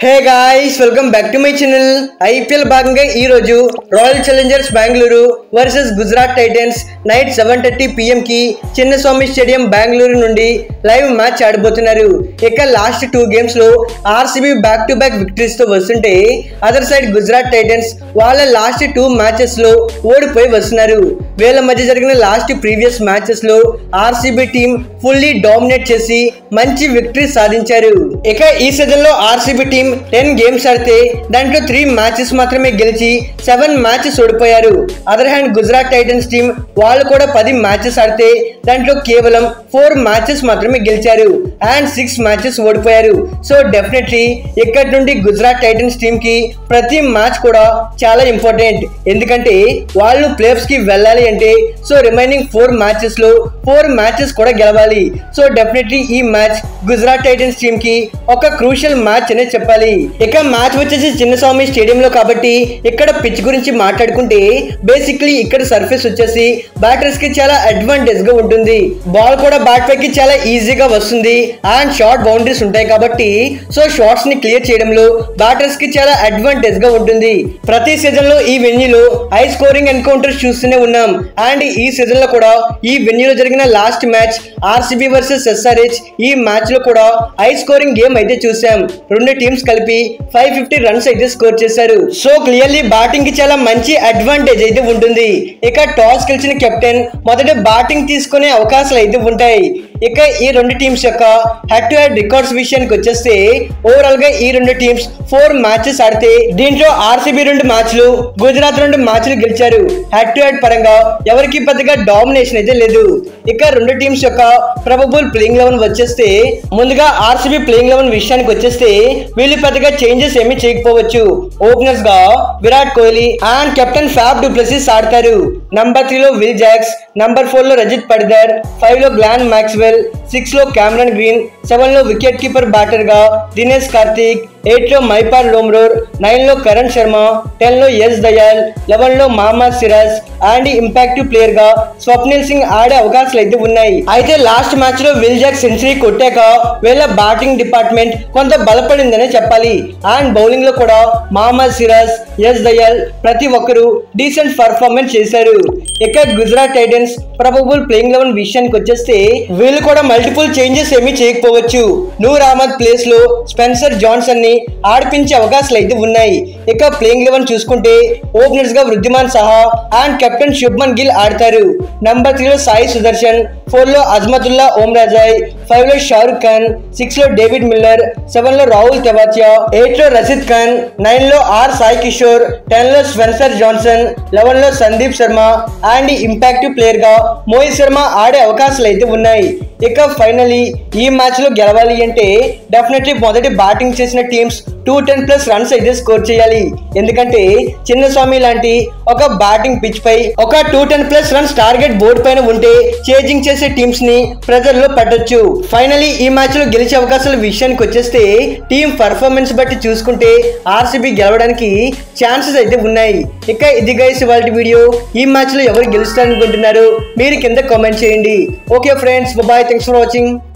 Hey guys welcome back to my channel. IPL భాగంగా ఈ రోజు Royal Challengers Bengaluru versus Gujarat Titans night 7:30 PM కి Chinnaswamy stadium Bengaluru నుండి లైవ్ మ్యాచ్ ఆడబోతున్నారు. ఇక లాస్ట్ 2 గేమ్స్ లో RCB back to back victories తో వస్తుంటే అదర్ సైడ్ గుజరాత్ టైటన్స్ వాళ్ళ లాస్ట్ 2 మ్యాచెస్ లో ఓడిపోయి వస్తున్నారు. వీళ్ళ మధ్య జరిగిన లాస్ట్ ప్రీవియస్ మ్యాచెస్ లో ఆర్సీబీ టీం ఫుల్లీ డామినేట్ చేసి మంచి విక్టరీ సాధించారు. ఇక ఈ సీజన్ లో ఆర్సీబీ టీం 10 గేమ్స్ ఆడితే దాంట్లో 3 మ్యాచెస్ మాత్రమే గెలిచి 7 మ్యాచెస్ ఓడిపోయారు. Other hand Gujarat Titans team వాళ్ళు కూడా 10 మ్యాచెస్ ఆడితే దాంట్లో కేవలం 4 మ్యాచెస్ మాత్రమే గెలిచారు అండ్ 6 మ్యాచెస్ ఓడిపోయారు. సో డెఫినెట్లీ ఇక్కడ నుండి గుజరాత్ టైటన్స్ టీం కి ప్రతి మ్యాచ్ కూడా చాలా ఇంపార్టెంట్. ఎందుకంటే వాళ్ళు ప్లేఆఫ్స్ కి వెళ్ళాలి అంటే సో రిమైనింగ్ 4 మ్యాచెస్ లో 4 మ్యాచెస్ కూడా గెలవాలి. సో డెఫినెట్లీ ఈ మ్యాచ్ గుజరాత్ టైటన్స్ టీం కి ఒక క్రూషియల్ మ్యాచ్ అనే చెప్పాలి. ఇక మ్యాచ్ వచ్చేసి చిన్నస్వామి స్టేడియం లో కాబట్టి ఇక్కడ పిచ్ గురించి మాట్లాడుకుంటే బేసిక్లీ ఇక్కడ సర్ఫేస్ వచ్చేసి బ్యాటర్స్ కి చాలా అడ్వాంటేజ్ గా ఉంటుంది. బాల్ కూడా బ్యాట్ పైకి చాలా ఈజీగా వస్తుంది అండ్ షార్ట్ బౌండరీస్ ఉంటాయి కాబట్టి సో షార్ట్స్ ని క్లియర్ చేయడంలో బ్యాటర్స్ కి చాలా అడ్వాంటేజ్ గా ఉంటుంది. ప్రతి సీజన్ లో ఈ వెన్యూలో హై స్కోరింగ్ ఎన్కౌంటర్స్ చూస్తూనే ఉన్నాం అండ్ ఈ సీజన్ లో కూడా ఈ వెన్యూలో జరిగిన last match RCB versus SRH ఈ మ్యాచ్ లో కూడా హై స్కోరింగ్ గేమ్ అయితే చూసాం. రెండు టీమ్స్ కలిపి 550 రన్స్ అయితే స్కోర్ చేశారు. సో క్లియర్లీ బ్యాటింగ్ కి చాలా మంచి అడ్వాంటేజ్ అయితే ఉంటుంది. ఇక టాస్ గెలిచిన కెప్టెన్ మొదట బ్యాటింగ్ తీసుకునే అవకాశాలు అయితే ఉంటాయి. ఇక ఈ రెండు టీమ్స్ యొక్క హెడ్ టు హెడ్ రికార్డ్స్ విషయానికి వచ్చేస్తే ఓవరాల్ గా ఈ రెండు టీమ్స్ 4 మ్యాచెస్ ఆడితే దీంట్లో ఆర్సీబీ 2 మ్యాచ్లు గుజరాత్ 2 మ్యాచ్లు గెలిచారు. హెడ్ టు హెడ్ పరంగా ఎవరికి పెద్దగా డామినేషన్ అయితే లేదు. ఇక రెండు టీమ్స్ యొక్క ప్రాబబుల్ ప్లేయింగ్ 11 వచ్చేస్తే ముందుగా ఆర్సీబీ ప్లేయింగ్ 11 విషయానికి వచ్చేస్తే వీళ్ళు పెద్దగా చేంజెస్ ఏమీ చేయకపోవచ్చు. ఓపెనర్స్ గా Virat Kohli and captain Faf du Plessis ఆడతారు. నంబర్ 3 లో విల్ జాక్స్, నంబర్ 4 లో రజిత్ పడిదర్, 5 లో గ్లాన్ మాక్స్వెల్, 6 లో క్యామరన్ గ్రీన్, 7 లో వికెట్ కీపర్ బ్యాటర్ గా దినేష్ కార్తిక్, 8 లో మైపాల్ లోమ్రోర్, 9 లో కరణ్ శర్మ, 10 లో యశ్ దయాల్, 11 లో Mohammed Siraj and impactive player గా స్వప్నిల్ సింగ్ ఆడే అవకాశాలు అయితే ఉన్నాయి. అయితే లాస్ట్ మ్యాచ్ లో విల్ జాక్ సెంచరీ కొట్టాక వీళ్ళ బ్యాటింగ్ డిపార్ట్మెంట్ కొంత బలపడిందనే చెప్పాలి. అండ్ బౌలింగ్ లో కూడా మహమ్మద్ సిరాజ్, యశ్ దయాల్ ప్రతి ఒక్కరు డీసెంట్ పర్ఫార్మెన్స్ చేశారు. ఇక గుజరాత్ టైటన్స్ ప్రాబబుల్ ప్లేయింగ్ 11 విషయానికి వచ్చేస్తే వీళ్ళు కూడా మల్టిపుల్ చేంజెస్ ఏమీ చేయకపోవచ్చు. నూర్ అహ్మద్ ప్లేస్ లో స్పెన్సర్ జాన్సన్ ని ఆడిపించే అవకాశాలు అయితే ఉన్నాయి. ఇక ప్లేయింగ్ 11 చూసుకుంటే ఓపెనర్స్ గా వృద్ధిమాన్ సహా అండ్ కెప్టెన్ శుభ్మన్ గిల్ ఆడతారు. నంబర్ 3 లో సాయి సుదర్శన్, 4 లో అజ్మతుల్లా ఓమ్రాజాయ్, 5 లో షారుఖ్ ఖాన్, 6 లో డేవిడ్ మిల్లర్, 7 లో రాహుల్ తెవాతియా, 8 లో రషీద్ ఖాన్, 9 లో ఆర్ సాయి కిషోర్, 10 లో స్పెన్సర్ జాన్సన్, 11 లో Sandeep Sharma and impactive player గా మోహిత్ శర్మ ఆడే అవకాశాలు అయితే ఉన్నాయి. ఇక ఫైనలీ ఈ మ్యాచ్ లో గెలవాలి అంటే డెఫినెట్లీ మొదటి బ్యాటింగ్ చేసిన టీమ్స్ 210+ రన్స్ అయితే స్కోర్ చేయాలి. ఎందుకంటే చిన్నస్వామి లాంటి ఒక బ్యాటింగ్ పిచ్ పై ఒక 210+ రన్స్ టార్గెట్ బోర్డు పైన ఉంటే చేజింగ్ చేసే టీమ్స్ ని ప్రెజర్ లో పెట్టొచ్చు. ఫైనలీ ఈ మ్యాచ్ లో గెలిచే అవకాశాల విషయానికి వచ్చేస్తే టీం పర్ఫార్మెన్స్ బట్టి చూసుకుంటే ఆర్సీబీ గెలవడానికి ఛాన్సెస్ అయితే ఉన్నాయి. ఇక ఇది గైస్ ఇవాల్టి వీడియో. ఈ మ్యాచ్ లో ఎవరు గెలుస్తారనుకుంటున్నారు మీరు కింద కామెంట్ చేయండి. Okay friends, bye, thanks for watching.